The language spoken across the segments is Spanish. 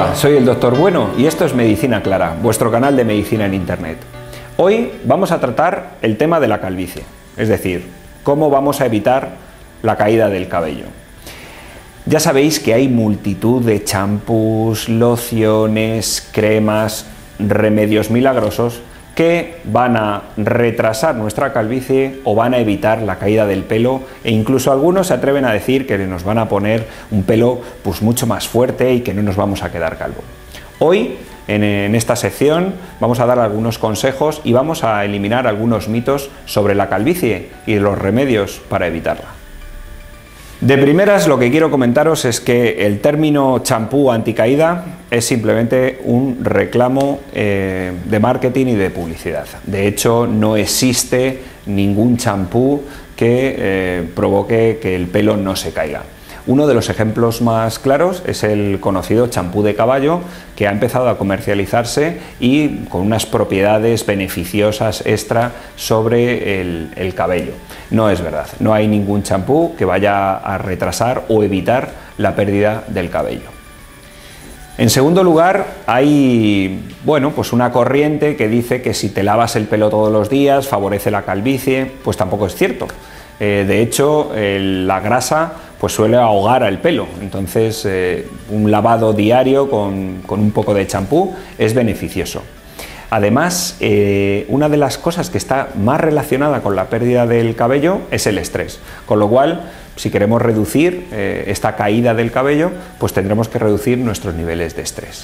Hola, soy el Dr. Bueno y esto es Medicina Clara, vuestro canal de medicina en Internet. Hoy vamos a tratar el tema de la calvicie, es decir, cómo vamos a evitar la caída del cabello. Ya sabéis que hay multitud de champús, lociones, cremas, remedios milagrosos que van a retrasar nuestra calvicie o van a evitar la caída del pelo, e incluso algunos se atreven a decir que nos van a poner un pelo pues mucho más fuerte y que no nos vamos a quedar calvo. Hoy en esta sección vamos a dar algunos consejos y vamos a eliminar algunos mitos sobre la calvicie y los remedios para evitarla. De primeras, lo que quiero comentaros es que el término champú anticaída es simplemente un reclamo de marketing y de publicidad. De hecho, no existe ningún champú que provoque que el pelo no se caiga. Uno de los ejemplos más claros es el conocido champú de caballo, que ha empezado a comercializarse y con unas propiedades beneficiosas extra sobre el cabello. No es verdad, no hay ningún champú que vaya a retrasar o evitar la pérdida del cabello. En segundo lugar, hay pues una corriente que dice que si te lavas el pelo todos los días favorece la calvicie. Pues tampoco es cierto. De hecho, la grasa pues suele ahogar al pelo, entonces un lavado diario con un poco de champú es beneficioso. Además, una de las cosas que está más relacionada con la pérdida del cabello es el estrés, con lo cual, si queremos reducir esta caída del cabello, pues tendremos que reducir nuestros niveles de estrés.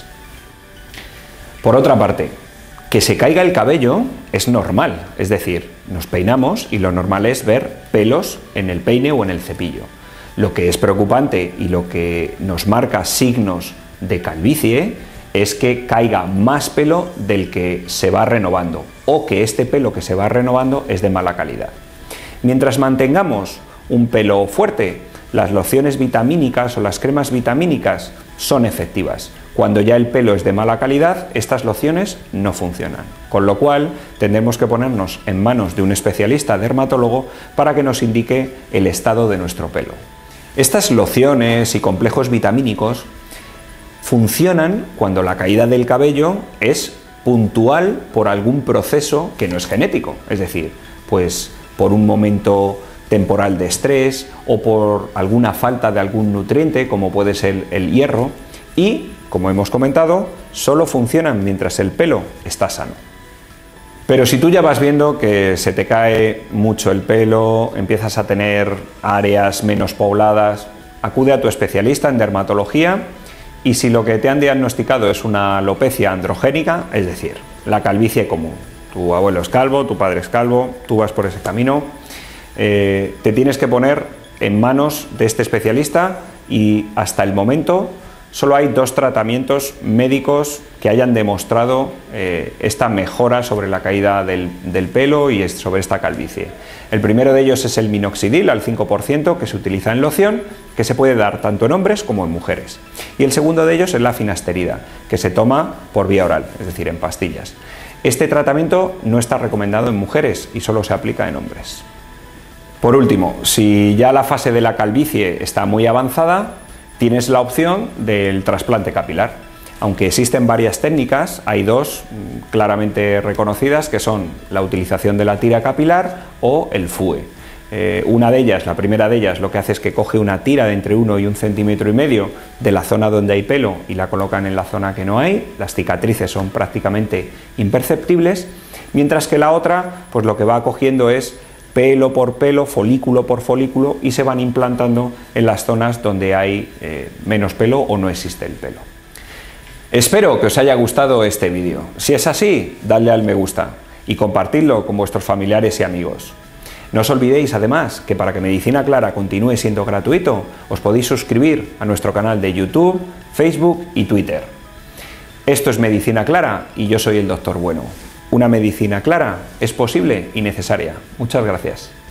Por otra parte, que se caiga el cabello es normal, es decir, nos peinamos y lo normal es ver pelos en el peine o en el cepillo. Lo que es preocupante y lo que nos marca signos de calvicie es que caiga más pelo del que se va renovando, o que este pelo que se va renovando es de mala calidad. Mientras mantengamos un pelo fuerte, las lociones vitamínicas o las cremas vitamínicas son efectivas. Cuando ya el pelo es de mala calidad, estas lociones no funcionan, con lo cual tendremos que ponernos en manos de un especialista dermatólogo para que nos indique el estado de nuestro pelo. Estas lociones y complejos vitamínicos funcionan cuando la caída del cabello es puntual por algún proceso que no es genético, es decir, pues por un momento temporal de estrés o por alguna falta de algún nutriente como puede ser el hierro, y, como hemos comentado, solo funcionan mientras el pelo está sano. Pero si tú ya vas viendo que se te cae mucho el pelo, empiezas a tener áreas menos pobladas, acude a tu especialista en dermatología, y si lo que te han diagnosticado es una alopecia androgénica, es decir, la calvicie común, tu abuelo es calvo, tu padre es calvo, tú vas por ese camino, te tienes que poner en manos de este especialista, y hasta el momento solo hay 2 tratamientos médicos que hayan demostrado esta mejora sobre la caída del pelo y sobre esta calvicie. El primero de ellos es el minoxidil al 5%, que se utiliza en loción, que se puede dar tanto en hombres como en mujeres. Y el segundo de ellos es la finasterida, que se toma por vía oral, es decir, en pastillas. Este tratamiento no está recomendado en mujeres y solo se aplica en hombres. Por último, si ya la fase de la calvicie está muy avanzada, tienes la opción del trasplante capilar. Aunque existen varias técnicas, hay 2 claramente reconocidas, que son la utilización de la tira capilar o el FUE. Una de ellas, la primera de ellas, lo que hace es que coge una tira de entre 1 y 1,5 centímetros de la zona donde hay pelo y la colocan en la zona que no hay. Las cicatrices son prácticamente imperceptibles, mientras que la otra, pues lo que va cogiendo es pelo por pelo, folículo por folículo, y se van implantando en las zonas donde hay menos pelo o no existe el pelo. Espero que os haya gustado este vídeo. Si es así, dadle al me gusta y compartidlo con vuestros familiares y amigos. No os olvidéis además que para que Medicina Clara continúe siendo gratuito, os podéis suscribir a nuestro canal de YouTube, Facebook y Twitter. Esto es Medicina Clara y yo soy el Dr. Bueno. Una medicina clara es posible y necesaria. Muchas gracias.